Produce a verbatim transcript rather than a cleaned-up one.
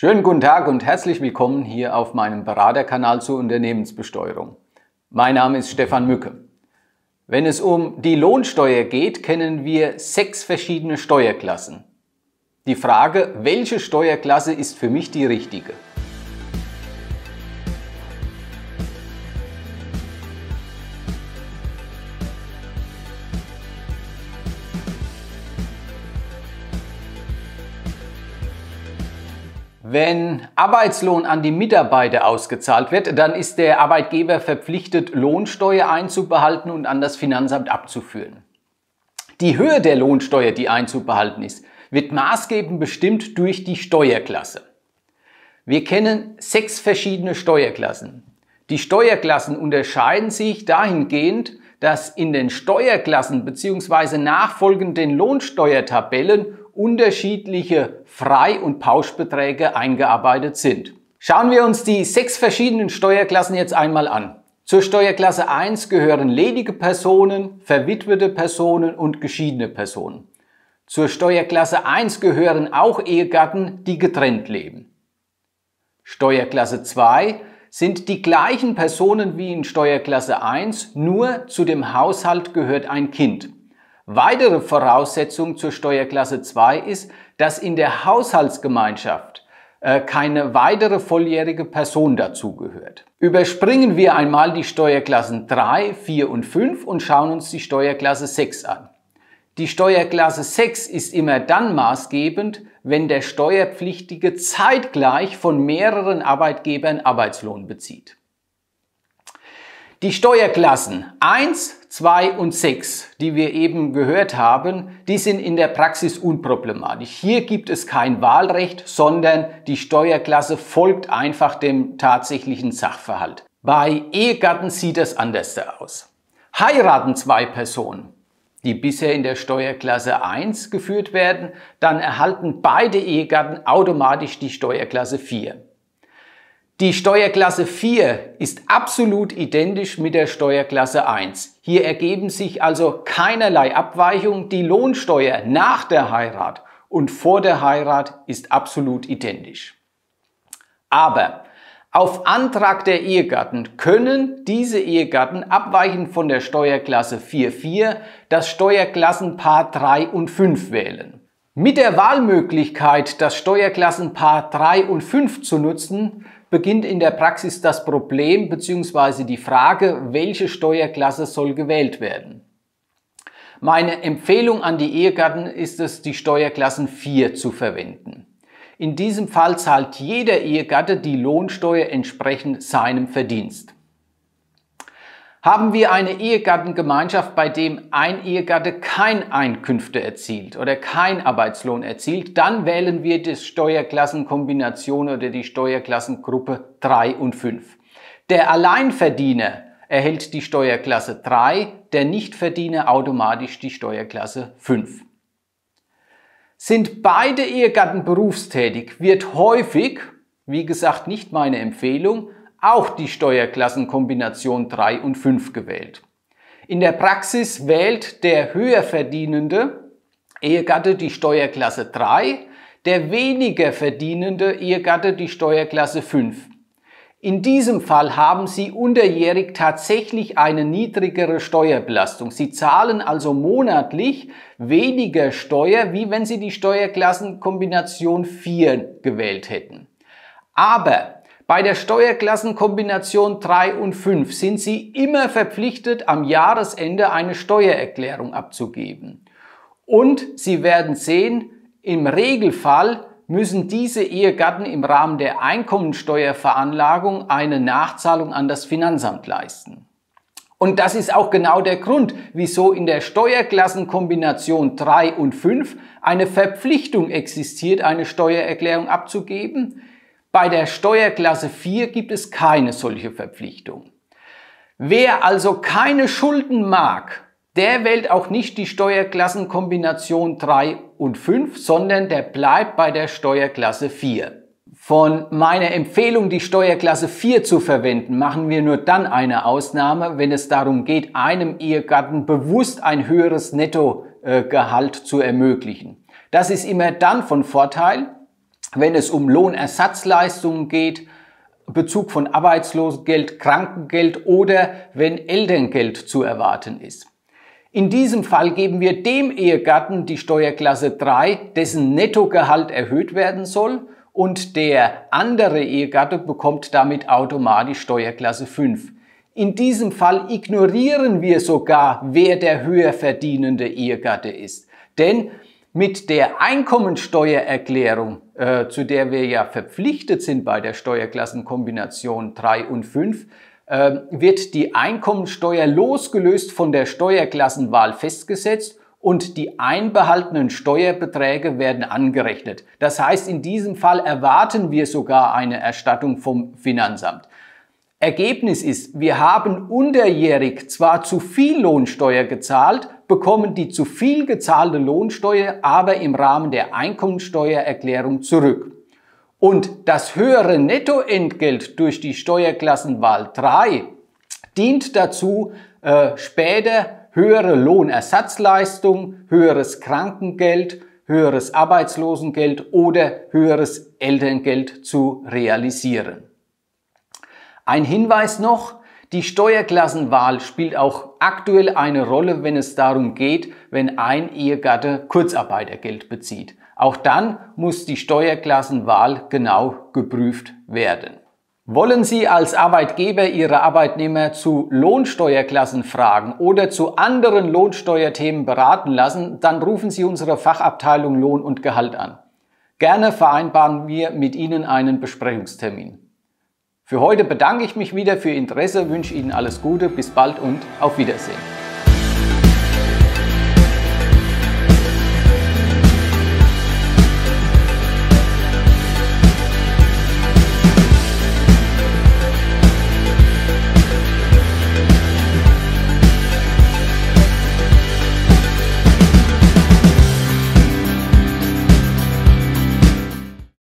Schönen guten Tag und herzlich willkommen hier auf meinem Beraterkanal zur Unternehmensbesteuerung. Mein Name ist Stefan Mücke. Wenn es um die Lohnsteuer geht, kennen wir sechs verschiedene Steuerklassen. Die Frage, welche Steuerklasse ist für mich die richtige? Wenn Arbeitslohn an die Mitarbeiter ausgezahlt wird, dann ist der Arbeitgeber verpflichtet, Lohnsteuer einzubehalten und an das Finanzamt abzuführen. Die Höhe der Lohnsteuer, die einzubehalten ist, wird maßgebend bestimmt durch die Steuerklasse. Wir kennen sechs verschiedene Steuerklassen. Die Steuerklassen unterscheiden sich dahingehend, dass in den Steuerklassen bzw. nachfolgenden Lohnsteuertabellen unterschiedliche Frei- und Pauschbeträge eingearbeitet sind. Schauen wir uns die sechs verschiedenen Steuerklassen jetzt einmal an. Zur Steuerklasse eins gehören ledige Personen, verwitwete Personen und geschiedene Personen. Zur Steuerklasse eins gehören auch Ehegatten, die getrennt leben. Steuerklasse zwei sind die gleichen Personen wie in Steuerklasse eins, nur zu dem Haushalt gehört ein Kind. Weitere Voraussetzung zur Steuerklasse zwei ist, dass in der Haushaltsgemeinschaft äh, keine weitere volljährige Person dazugehört. Überspringen wir einmal die Steuerklassen drei, vier und fünf und schauen uns die Steuerklasse sechs an. Die Steuerklasse sechs ist immer dann maßgebend, wenn der Steuerpflichtige zeitgleich von mehreren Arbeitgebern Arbeitslohn bezieht. Die Steuerklassen eins, zwei und sechs, die wir eben gehört haben, die sind in der Praxis unproblematisch. Hier gibt es kein Wahlrecht, sondern die Steuerklasse folgt einfach dem tatsächlichen Sachverhalt. Bei Ehegatten sieht es anders aus. Heiraten zwei Personen, die bisher in der Steuerklasse eins geführt werden, dann erhalten beide Ehegatten automatisch die Steuerklasse vier. Die Steuerklasse vier ist absolut identisch mit der Steuerklasse eins. Hier ergeben sich also keinerlei Abweichungen. Die Lohnsteuer nach der Heirat und vor der Heirat ist absolut identisch. Aber auf Antrag der Ehegatten können diese Ehegatten abweichend von der Steuerklasse vier Punkt vier das Steuerklassenpaar drei und fünf wählen. Mit der Wahlmöglichkeit, das Steuerklassenpaar drei und fünf zu nutzen, beginnt in der Praxis das Problem bzw. die Frage, welche Steuerklasse soll gewählt werden. Meine Empfehlung an die Ehegatten ist es, die Steuerklassen vier zu verwenden. In diesem Fall zahlt jeder Ehegatte die Lohnsteuer entsprechend seinem Verdienst. Haben wir eine Ehegattengemeinschaft, bei dem ein Ehegatte kein Einkünfte erzielt oder kein Arbeitslohn erzielt, dann wählen wir die Steuerklassenkombination oder die Steuerklassengruppe drei und fünf. Der Alleinverdiener erhält die Steuerklasse drei, der Nichtverdiener automatisch die Steuerklasse fünf. Sind beide Ehegatten berufstätig, wird häufig, wie gesagt nicht meine Empfehlung, auch die Steuerklassenkombination drei und fünf gewählt. In der Praxis wählt der höher verdienende Ehegatte die Steuerklasse drei, der weniger verdienende Ehegatte die Steuerklasse fünf. In diesem Fall haben Sie unterjährig tatsächlich eine niedrigere Steuerbelastung. Sie zahlen also monatlich weniger Steuer, wie wenn Sie die Steuerklassenkombination vier gewählt hätten. Aber bei der Steuerklassenkombination drei und fünf sind Sie immer verpflichtet, am Jahresende eine Steuererklärung abzugeben. Und Sie werden sehen, im Regelfall müssen diese Ehegatten im Rahmen der Einkommensteuerveranlagung eine Nachzahlung an das Finanzamt leisten. Und das ist auch genau der Grund, wieso in der Steuerklassenkombination drei und fünf eine Verpflichtung existiert, eine Steuererklärung abzugeben. Bei der Steuerklasse vier gibt es keine solche Verpflichtung. Wer also keine Schulden mag, der wählt auch nicht die Steuerklassenkombination drei und fünf, sondern der bleibt bei der Steuerklasse vier. Von meiner Empfehlung, die Steuerklasse vier zu verwenden, machen wir nur dann eine Ausnahme, wenn es darum geht, einem Ehegatten bewusst ein höheres Nettogehalt zu ermöglichen. Das ist immer dann von Vorteil, wenn es um Lohnersatzleistungen geht, Bezug von Arbeitslosengeld, Krankengeld oder wenn Elterngeld zu erwarten ist. In diesem Fall geben wir dem Ehegatten die Steuerklasse drei, dessen Nettogehalt erhöht werden soll, und der andere Ehegatte bekommt damit automatisch Steuerklasse fünf. In diesem Fall ignorieren wir sogar, wer der höher verdienende Ehegatte ist. Denn mit der Einkommensteuererklärung, äh, zu der wir ja verpflichtet sind bei der Steuerklassenkombination drei und fünf, äh, wird die Einkommensteuer losgelöst von der Steuerklassenwahl festgesetzt und die einbehaltenen Steuerbeträge werden angerechnet. Das heißt, in diesem Fall erwarten wir sogar eine Erstattung vom Finanzamt. Ergebnis ist, wir haben unterjährig zwar zu viel Lohnsteuer gezahlt, bekommen die zu viel gezahlte Lohnsteuer aber im Rahmen der Einkommensteuererklärung zurück. Und das höhere Nettoentgelt durch die Steuerklassenwahl drei dient dazu, äh, später höhere Lohnersatzleistung, höheres Krankengeld, höheres Arbeitslosengeld oder höheres Elterngeld zu realisieren. Ein Hinweis noch: Die Steuerklassenwahl spielt auch aktuell eine Rolle, wenn es darum geht, wenn ein Ehegatte Kurzarbeitergeld bezieht. Auch dann muss die Steuerklassenwahl genau geprüft werden. Wollen Sie als Arbeitgeber Ihre Arbeitnehmer zu Lohnsteuerklassenfragen oder zu anderen Lohnsteuerthemen beraten lassen, dann rufen Sie unsere Fachabteilung Lohn und Gehalt an. Gerne vereinbaren wir mit Ihnen einen Besprechungstermin. Für heute bedanke ich mich wieder für Ihr Interesse, wünsche Ihnen alles Gute, bis bald und auf Wiedersehen.